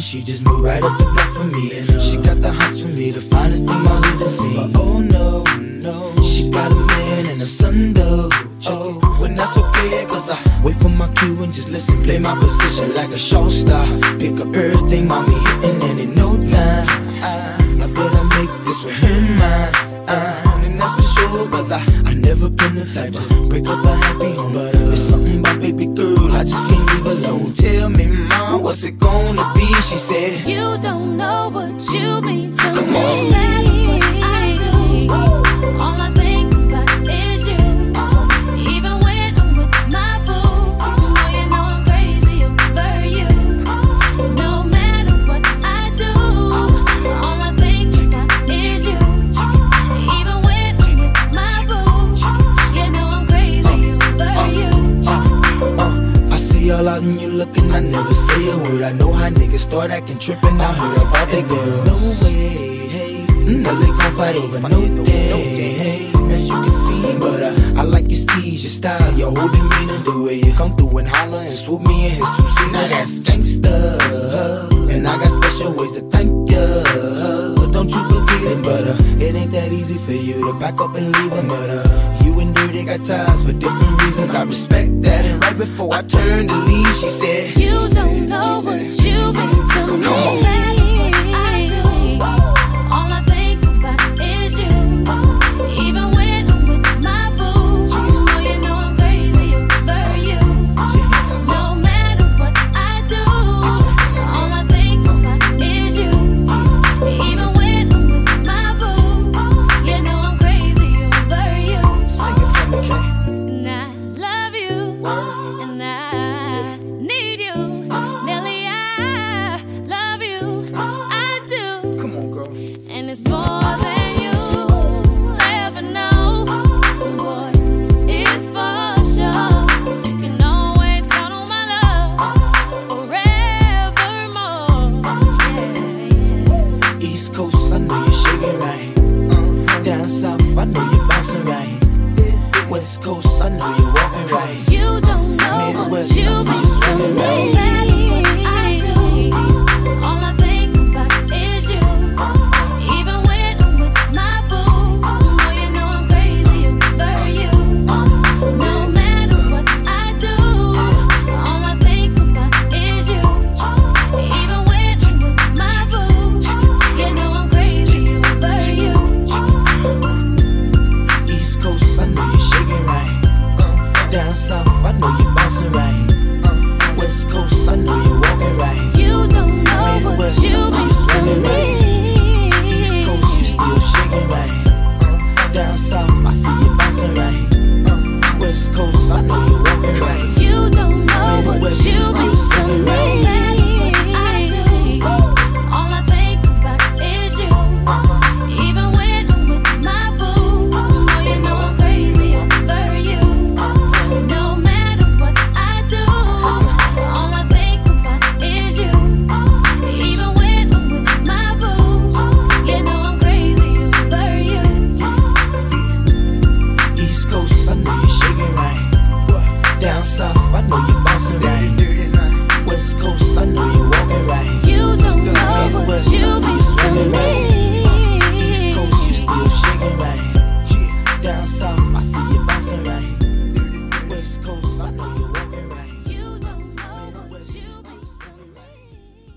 and she just moved right up the block for me. And she got the hots for me, the finest thing my hood has seen. Oh no, no, she got a man and a son though. Oh, when that's okay, cause I wait for my cue and just listen, play my position like a show star. Pick up everything, mommy hitting, and in no time I better make this with him mine. And that's for sure, cause I never been the type to break up a happy home. But it's something about baby girl, I just can't leave alone. Tell me, mom, what's it gonna be? She said, you don't know what you mean to come me. on. I do. All I think about is you. Even when I'm with my boo, boy, you know I'm crazy over you. No matter what I do, all I think about is you. Even when I'm with my boo, you know I'm crazy over you. I see all out and you looking, I never say a word. I know how niggas start acting trippin'. I heard about they girls. No way, hey, Nelly gon' fight over no day, hey, as you can see. But I like your steez, your style, your whole demeanor, the way you come through and holler and swoop me in his two-seater. That's gangsta, and I got special ways to thank ya. Don't you forget it, but it ain't that easy for you to back up and leave him. But you and Dirty got ties for different reasons. I respect that. And right before I turned to leave, she said, you don't know what you mean to me. I do. All I think about is you. Even when I'm with my boo, boy, you know I'm crazy over you. No matter what I do, all I think about is you. Even when I'm with my boo, you know I'm crazy over you. Sing it for me, Kay. And I love you, and I need you, Nelly. I love you, I do, Come on, girl. and it's more than you'll ever know. Boy, it's for sure. You can always count on my love forevermore. Yeah. East Coast, I know you're shaking right. Down south, I know you're bouncing right. West Coast, I know you're walking right. You don't know what Midwest, you I see you mean to swimming me. right. I do. All I think about is you. Even when I'm with my boo, boy, you know I'm crazy over you. No matter what I do, all I think about is you. Even when I'm with my boo, you know I'm crazy over you. East Coast, I know you're shaking right. Down south, I know you're bouncing right. West Coast, I know you're walking right. You don't know what Midwest, you I see you mean swimming to right. East me. Coast, you still shaking right. Down south, I see you bouncing right. West Coast, I know you're walking right. You don't know what Midwest, you you still mean to swimming me. right. I do. All I think about is you. Even when I'm with my boo, boy, you know I'm crazy over you. No matter what I do, all I think about is you. Even when I'm with my boo, you know I'm crazy over you. East Coast, I know you're shaking right. Down south, I know you're bouncing right. West Coast, I know you're walking right. You don't know what Midwest, you I see you mean swimming to right. East me. Coast, you still shaking right. Down south, I see you bouncing right. West Coast, I know you're walking right. You don't know what Midwest, you you still mean to swimming right. me.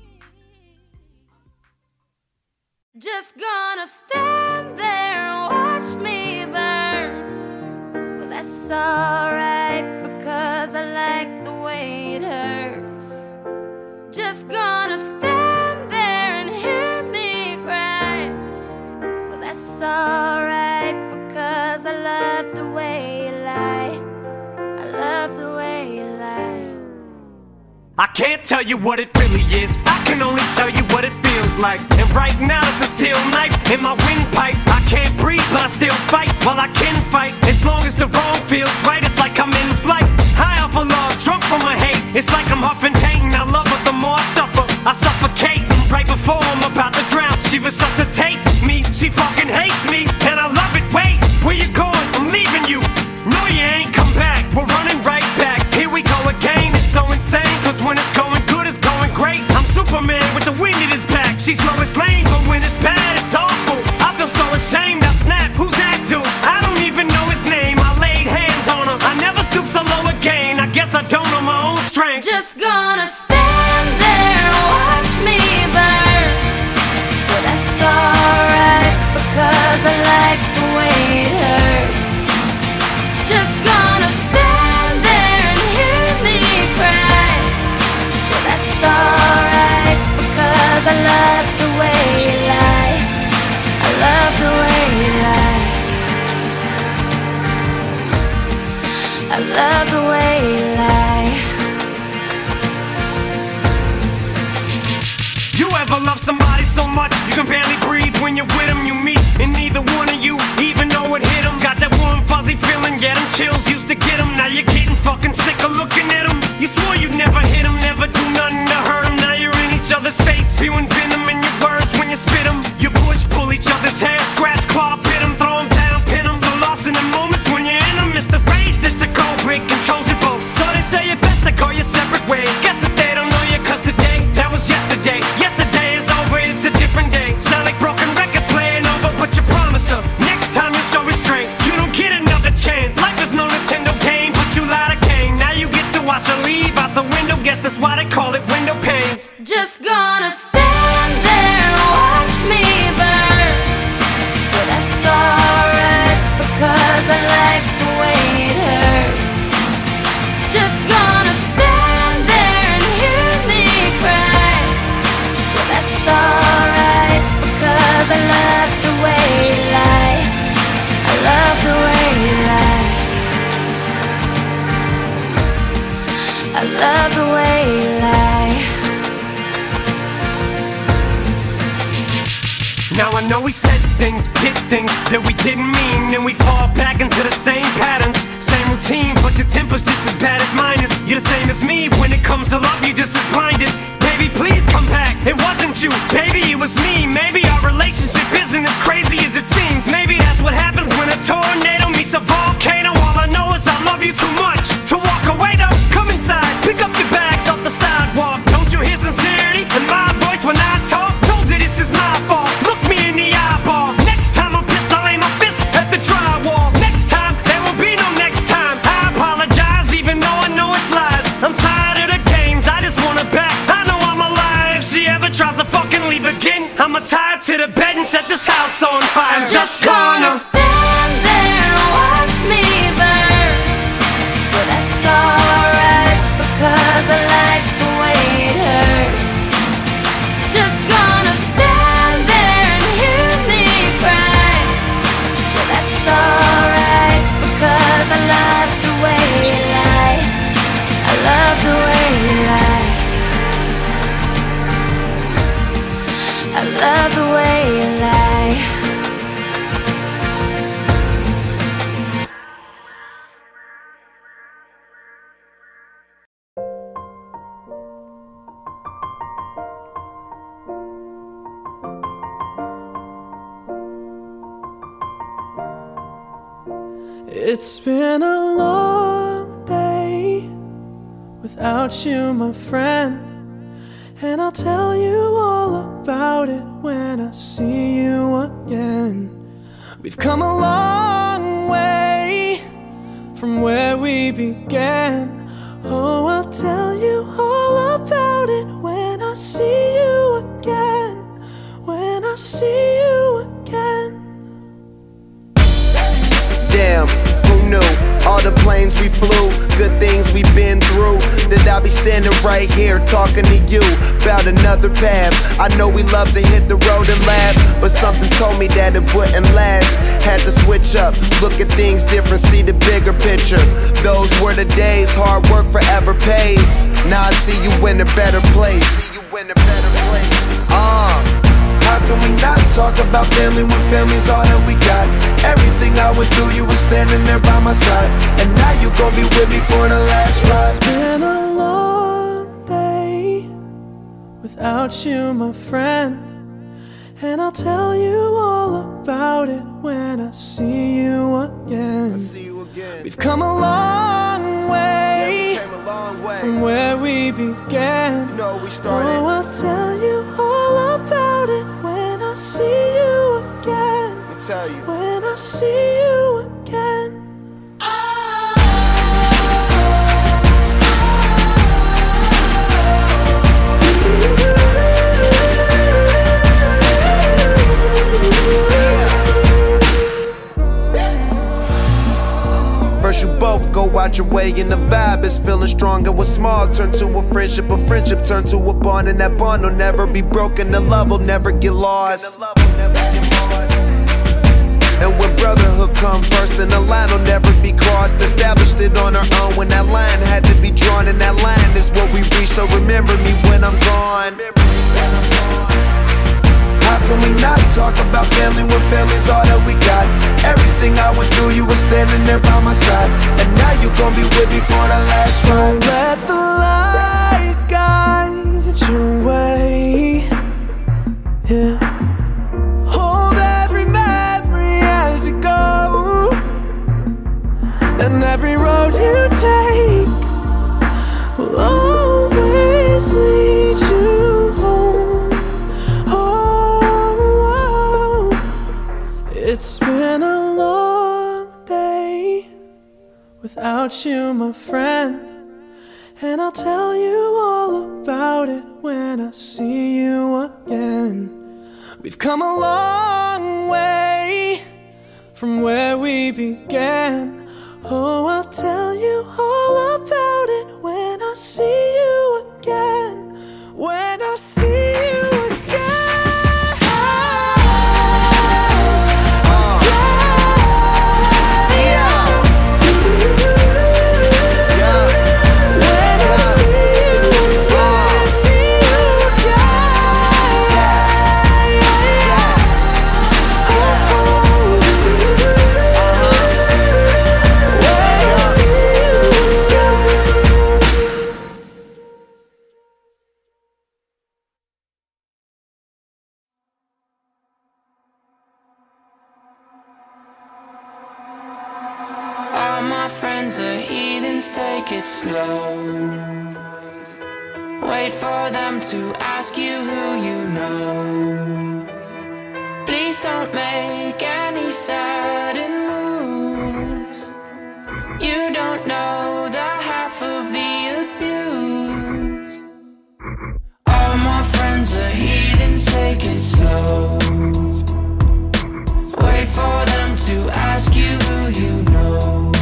Just gonna stand there and watch me burn. Well, that's alright because I like the way it hurts. Just gonna stand there and hear me cry. Well, that's alright because I love the way you lie. I love the way you lie. I can't tell you what it really is, I can only tell you what it feels like. And right now it's a steel knife in my windpipe. I can't breathe but I still fight, well I can fight. As long as the wrong feels right, it's like I'm in flight. High off of love, drunk from my hate. It's like I'm huffing pain, I love her the more I suffer. I suffocate, right before I'm about to drown. She resuscitates me, she fucking hates me, and I love it. Wait, where you going? I'm leaving you. No you ain't come back, we're running right back. Here we go again, it's so insane, cause when it's going good, it's going great. I'm Superman with the ever love somebody so much you can barely breathe when you're with them? You meet, and neither one of you even know it hit them. Got that warm fuzzy feeling, yeah, them chills used to get them. Now you're getting fucking sick of looking at them. You swore you'd never hit them, never do nothing to hurt them. Now you're in each other's face, spewing venom in your words when you spit them. You push, pull each other's hair, scratch, claw, pit them, throw them down, pin them. So lost in the moments when you're in them. It's the race that's the cold break, controls your boat. So they say it best to go your separate ways. Guess that they don't know you, cause today, that was yesterday. Yesterday is over, it's a different day. Sound like broken records playing over, but you promised her next time you'll show restraint. You don't get another chance. Life is no Nintendo game, but you lied again. Now you get to watch her leave out the window. Guess that's why they call it window pane. Just gonna stand there and watch me burn. But that's alright, because I like the way it hurts. Just gonna stand there and hear me cry. But that's alright, because I love the way you lie. I love the way you lie. I love the way you lie. Now I know we said things, did things that we didn't mean, and we fall back into the same patterns, same routine, but your temper's just as bad as mine is. You're the same as me, when it comes to love you're just as blinded. Baby, please come back, it wasn't you, baby, it was me. Maybe our relationship isn't as crazy as it seems. Maybe that's what happens when a tornado meets a volcano. All I know is I love you too much to walk away though. Come inside, pick up your bags off the sidewalk. Don't you hear sincerity in my voice when I talk? Told you this is my fault, look me in the eyeball. Next time I'm pissed, I'll aim my fist at the drywall. Next time, there will be no next time. I apologize even though I know it's lies. I'm tired of the games, I just want her back. I know I'm alive. If she ever tries to fucking leave again, I'ma tie her to the bed and set this house on fire. I'm just gonna stand there and watch me burn. But that's alright, because I like the way it hurts. Just gonna stand there and hear me cry. But that's alright, because I love the way you lie. I love the way you lie. I love the way you lie. It's been a long day without you, my friend, and I'll tell you all about it when I see you again. We've come a long way from where we began. Oh, I'll tell you all about it when I see you again. When I see you again. Damn, who knew? All the planes we flew, good things we've been through, that I'll be standing right here talking to you about another path. I know we love to hit the road and laugh, but something told me that it wouldn't last. Had to switch up, look at things different, see the bigger picture. Those were the days, hard work forever pays. Now I see you in a better place. How can we not talk about family when family's all that we got? Everything I went through, you were standing there by my side, and now you gon' be with me for the last ride. It's been a long day without you, my friend, and I'll tell you all about it when I see you again. We've come a long way, from where we began. You know we started. Oh, I'll tell you all about it when I see you again. Let me tell you. When I see you again. First you both go out your way and the vibe is feeling strong, and what's small turn to a friendship turn to a bond, and that bond will never be broken, the love will never get lost. And when brotherhood come first, then the line will never be crossed. Established it on our own when that line had to be drawn, and that line is what we reach, so remember me when I'm gone. not talk about family when family's all that we got. Everything I went through, you were standing there by my side, and now you gon' be with me for the last ride. Let the light guide your way, yeah. Hold every memory as you go, and every road you take will always lead you home. Oh, it's been a long day without you, my friend, and I'll tell you all about it when I see you again. We've come a long way from where we began. Oh, I'll tell you all about it when I see you again. When I see you again. All my friends are heathens, take it slow. Wait for them to ask you who you know. Please don't make any sudden moves. You don't know the half of the abuse. All my friends are heathens, take it slow. Wait for them to ask you who you know.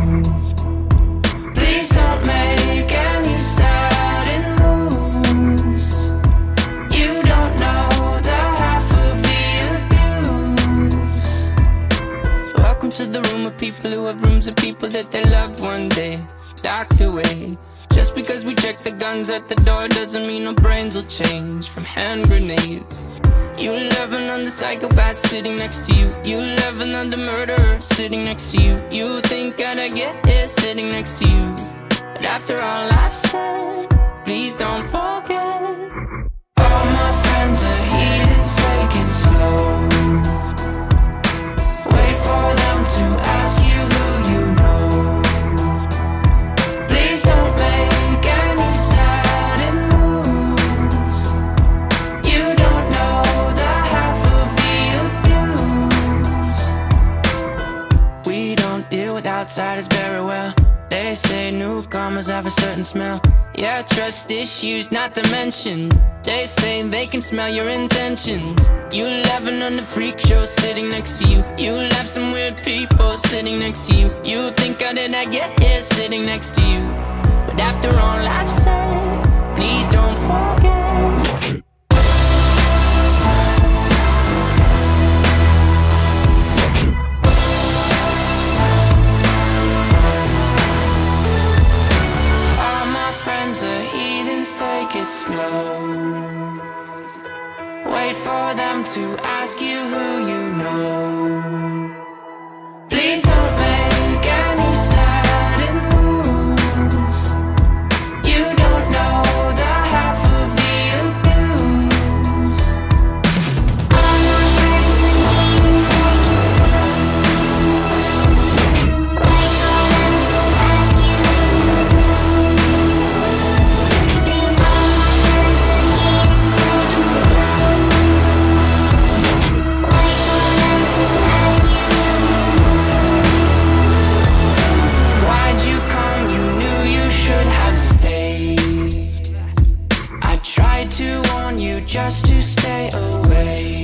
Please don't make any sudden moves. You don't know the half of the abuse. Welcome to the room of people who have rooms of people that they love one day docked away. Just because we check the guns at the door doesn't mean our brains will change from hand grenades. You love another psychopath sitting next to you. You love another murderer sitting next to you. You think I'd get here sitting next to you. But after all I've said, please don't forget. All my friends are heathens, take it slow. Wait for them to ask you who you know. Please don't make any sudden moves. You don't know the half of the abuse. We don't deal with outsiders very well. They say newcomers have a certain smell. Yeah, trust issues not to mention. They say they can smell your intentions. You laughing on the freak show sitting next to you. You laugh some weird people sitting next to you. You think how did I get here sitting next to you. But after all I've said, please don't forget. Take it slow. Wait for them to ask you who you know. Please don't make any sudden moves. You don't know the half of the abuse. All my friends wait for them to ask you. Just to stay away.